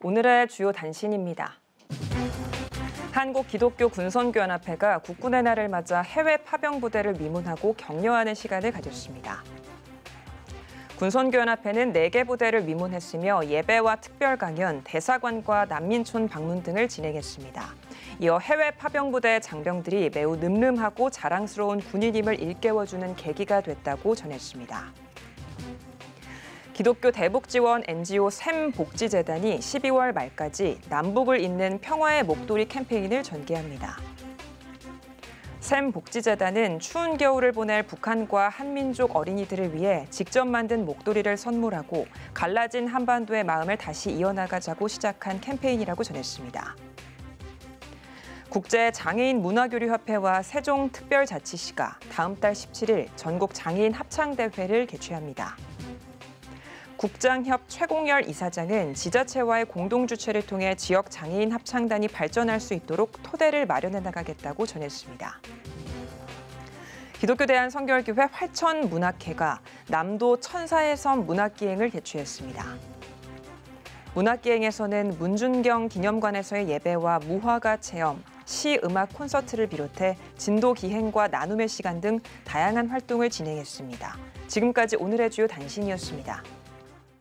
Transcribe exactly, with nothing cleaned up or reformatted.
오늘의 주요 단신입니다. 한국기독교군선교연합회가 국군의 날을 맞아 해외 파병부대를 위문하고 격려하는 시간을 가졌습니다. 군선교연합회는 네 개 부대를 위문했으며 예배와 특별 강연, 대사관과 난민촌 방문 등을 진행했습니다. 이어 해외 파병부대 장병들이 매우 늠름하고 자랑스러운 군인임을 일깨워주는 계기가 됐다고 전했습니다. 기독교 대북지원 엔지오 샘복지재단이 십이월 말까지 남북을 잇는 평화의 목도리 캠페인을 전개합니다. 샘복지재단은 추운 겨울을 보낼 북한과 한민족 어린이들을 위해 직접 만든 목도리를 선물하고 갈라진 한반도의 마음을 다시 이어나가자고 시작한 캠페인이라고 전했습니다. 국제장애인문화교류협회와 세종특별자치시가 다음 달 십칠일 전국 장애인 합창대회를 개최합니다. 국장협 최공열 이사장은 지자체와의 공동주최를 통해 지역 장애인 합창단이 발전할 수 있도록 토대를 마련해 나가겠다고 전했습니다. 기독교 대한선교회교회 활천문학회가 남도 천사의 섬 문학기행을 개최했습니다. 문학기행에서는 문준경 기념관에서의 예배와 무화과 체험, 시, 음악 콘서트를 비롯해 진도 기행과 나눔의 시간 등 다양한 활동을 진행했습니다. 지금까지 오늘의 주요 단신이었습니다.